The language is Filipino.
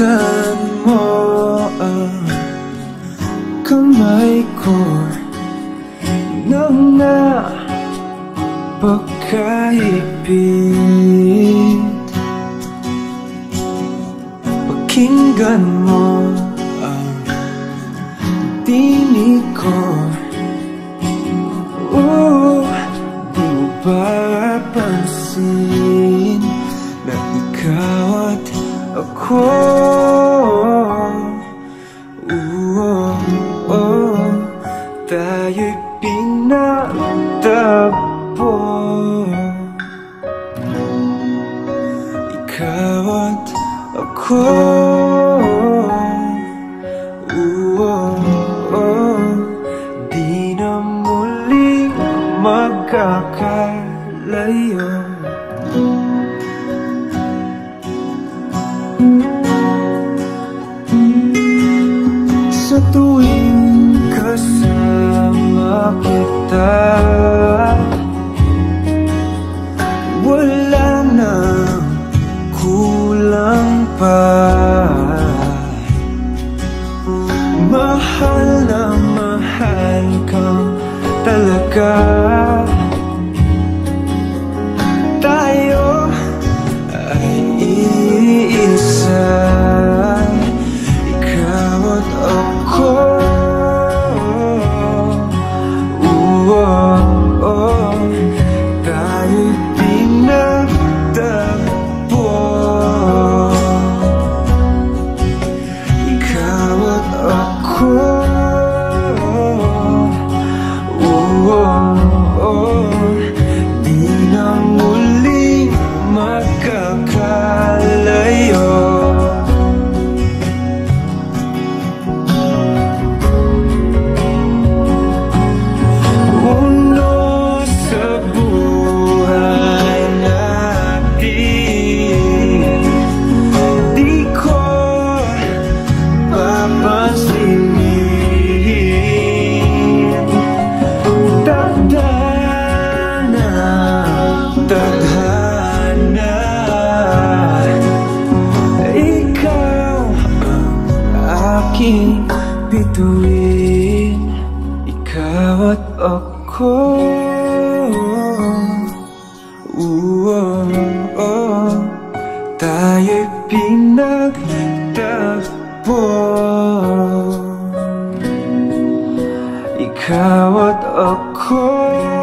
Pakinggan mo ang kamay ko nang napakaipit. Pakinggan mo ang tinig ko. Di mo ba pansin na ikaw at ako? Tayo'y pinagtagpo. Ikaw at ako. Di na muling magkakalayo. Sa tuwing kasama kita, wala nang kulang pa. Mahal na mahal kang talaga. Tayo ay iisa, ikaw at ako. Tayo'y pinagtagpo. Ikaw at ako. Di na muling magkakalayo. Tadhana, ikaw ang aking bituin. Ikaw at ako. Tayo'y pinagtagpo. Ikaw at ako.